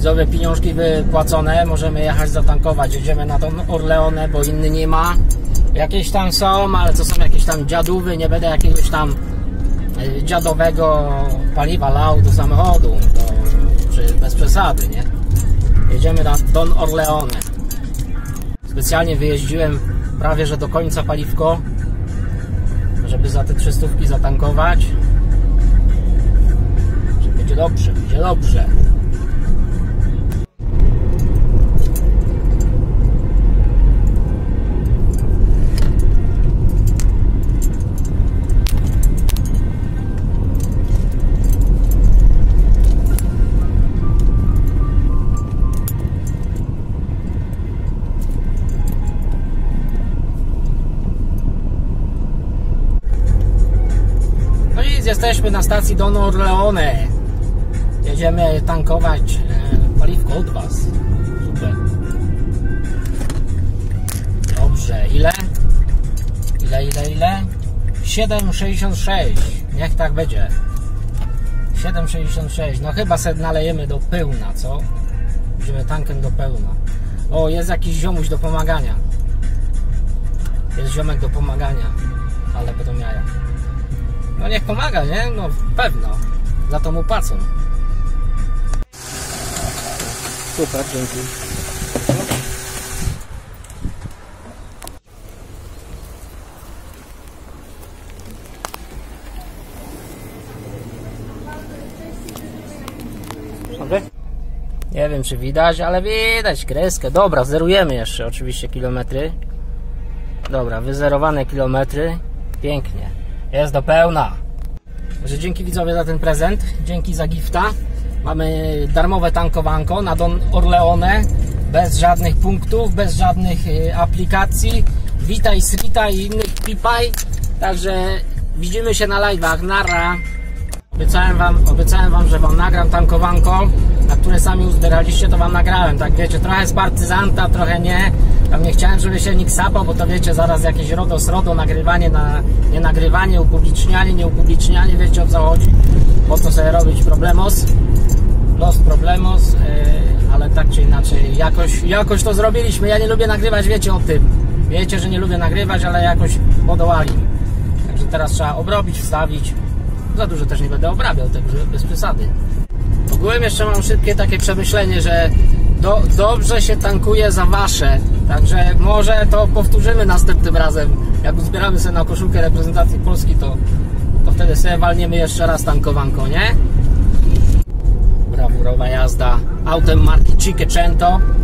widzowie, pieniążki wypłacone, możemy jechać zatankować. Jedziemy na Don Orleone, bo inny nie ma. Jakieś tam są, ale to są jakieś tam dziadówy, nie będę jakiegoś tam dziadowego paliwa lał do samochodu, bez przesady, nie? Jedziemy na Don Orleone. Specjalnie wyjeździłem prawie że do końca paliwko, żeby za te 300 zatankować. Że będzie dobrze, będzie dobrze. Jesteśmy na stacji Don Orleone. Jedziemy tankować paliwko od Was. Super. Dobrze, ile? Ile? 7,66. Niech tak będzie. 7,66. No chyba sobie nalejemy do pełna, co? Będziemy tankiem do pełna. O, jest jakiś ziomuś do pomagania. Jest ziomek do pomagania. Ale będą jaja. No niech pomaga, nie? No pewno. Za to mu płacą. Super, dzięki. Dobry? Nie wiem czy widać, ale widać kreskę. Dobra, zerujemy jeszcze oczywiście kilometry. Dobra, wyzerowane kilometry. Pięknie. Jest do pełna. Także dzięki widzowie za ten prezent. Dzięki za gifta. Mamy darmowe tankowanko na Don Orleone. Bez żadnych punktów, bez żadnych aplikacji. Witaj, Srita i innych pipaj. Także widzimy się na live'ach. Nara. Obiecałem wam, że wam nagram tankowanko, na które sami uzbieraliście, to wam nagrałem. Tak wiecie, trochę z partyzanta, trochę nie. Tam nie chciałem, żeby się nikt sapał, bo to wiecie, zaraz jakieś RODO, nagrywanie, nie nagrywanie, upublicznianie, nie upublicznianie, wiecie o co chodzi. Po co sobie robić problemos, ale tak czy inaczej, jakoś to zrobiliśmy. Ja nie lubię nagrywać, wiecie o tym. Wiecie, że nie lubię nagrywać, ale jakoś podołali. Także teraz trzeba obrobić, wstawić. Za dużo też nie będę obrabiał, także bez przesady. Ogółem jeszcze mam szybkie takie przemyślenie, że dobrze się tankuje za wasze. Także może to powtórzymy następnym razem. Jak uzbieramy sobie na koszulkę reprezentacji Polski, to wtedy sobie walniemy jeszcze raz tankowanko, nie? Brawurowa jazda autem marki Cinquecento.